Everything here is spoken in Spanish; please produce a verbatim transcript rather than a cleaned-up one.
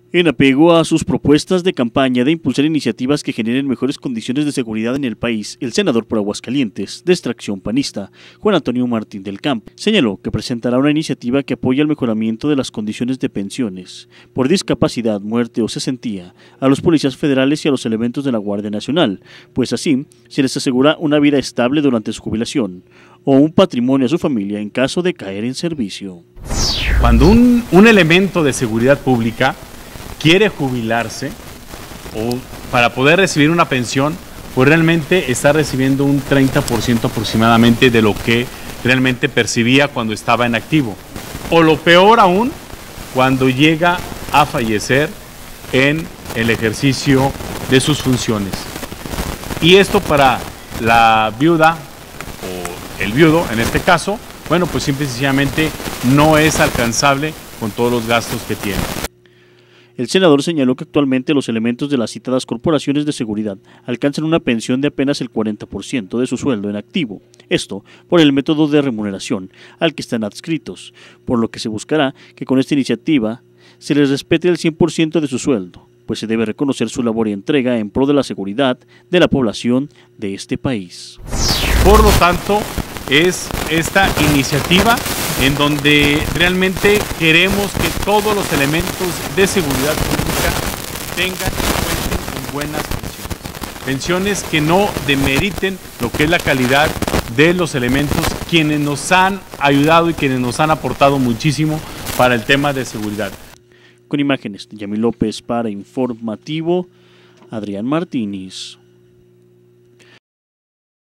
En apego a sus propuestas de campaña de impulsar iniciativas que generen mejores condiciones de seguridad en el país, el senador por Aguascalientes, de extracción panista, Juan Antonio Martín del Campo, señaló que presentará una iniciativa que apoya el mejoramiento de las condiciones de pensiones por discapacidad, muerte o cesantía a los policías federales y a los elementos de la Guardia Nacional, pues así se les asegura una vida estable durante su jubilación o un patrimonio a su familia en caso de caer en servicio. Cuando un, un elemento de seguridad pública quiere jubilarse o para poder recibir una pensión, pues realmente está recibiendo un treinta por ciento aproximadamente de lo que realmente percibía cuando estaba en activo. O lo peor aún, cuando llega a fallecer en el ejercicio de sus funciones. Y esto para la viuda o el viudo en este caso, bueno, pues simple y sencillamente no es alcanzable con todos los gastos que tiene. El senador señaló que actualmente los elementos de las citadas corporaciones de seguridad alcanzan una pensión de apenas el cuarenta por ciento de su sueldo en activo, esto por el método de remuneración al que están adscritos, por lo que se buscará que con esta iniciativa se les respete el cien por ciento de su sueldo, pues se debe reconocer su labor y entrega en pro de la seguridad de la población de este país. Por lo tanto, es esta iniciativa en donde realmente queremos que todos los elementos de seguridad pública tengan y cuenten con buenas pensiones. Pensiones que no demeriten lo que es la calidad de los elementos quienes nos han ayudado y quienes nos han aportado muchísimo para el tema de seguridad. Con imágenes de Yamil López para Informativo, Adrián Martínez.